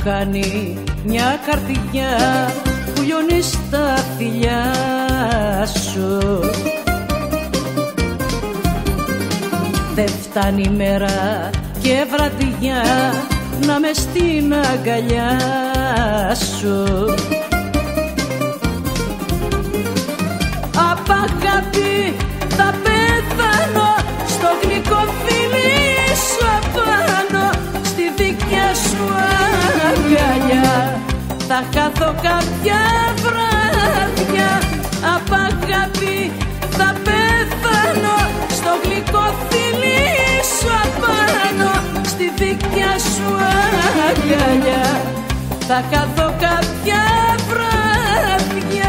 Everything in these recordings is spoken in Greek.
κάνει μια καρδιά που λιώνει στα φιλιά σου. Δεν φτάνει μέρα και βραδιά να μες στην αγκαλιά σου. Απ' αγάπη θα πεθάνω στο γλυκό φιλί σου απάνω, στη δικιά σου αγκαλιά θα χάθω κάποια βράδια. Απ' αγάπη θα πεθάνω στο γλυκό φιλί σου απάνω, στη δικιά σου αγκαλιά θα χάθω κάποια βράδια.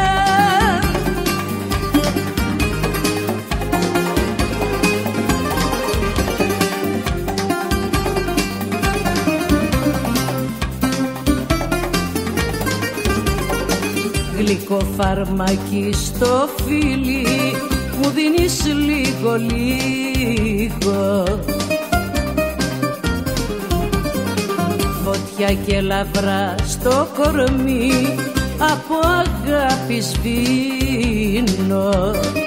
Γλυκό φαρμάκι στο φίλι μου δίνεις λίγο λίγο, φωτιά και λαβρά στο κορμί από αγάπη σβήνω.